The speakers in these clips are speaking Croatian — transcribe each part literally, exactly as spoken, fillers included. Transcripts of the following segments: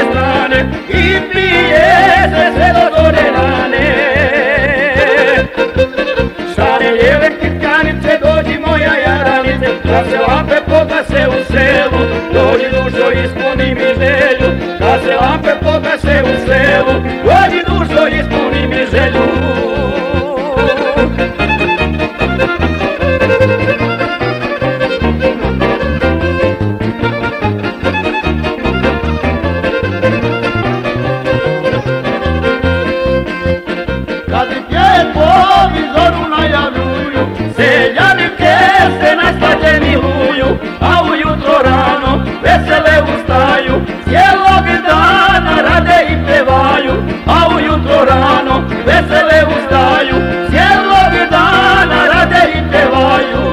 strane i pije se sve do gore rane. Šare lijeve kitkanice, dođi moja jaranice, da se lampe pogase u selu, dođi dušo ispuni mi želju, da se lampe pogase u selu, dođi dušo ispuni mi želju. Kad je po vizoru najavljuju, seljanike se na svađe miluju, a ujutro rano vesele ustaju, cijelog dana rade i pevaju, a ujutro rano vesele ustaju, cijelog dana rade i pevaju.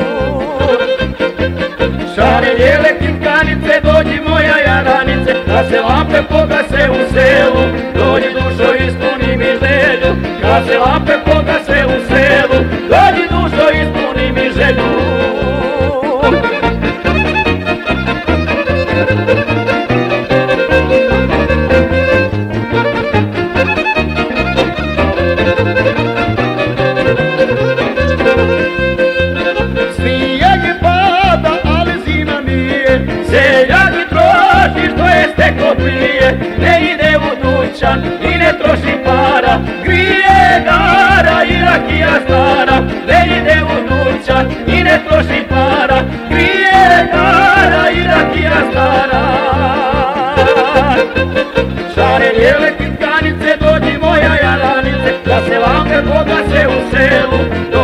Šare lijele kitkanice, dođi moja jaranice, da se lampe pogase u selu, dođi dušo ispuni mi želju, da se lampe pogase u selu, dođi dušo ispuni mi želju. Snijeg pada, ali zima nije, seljak troši što je steklo prije, ne ide u dućan i ne troši para, grije gara i rakija stara, ne ide u dućan i ne troši para, grije gara i rakija stara. Šare lijeve kitkanice, dođi moja jaranice, da se lampe pogase u selu,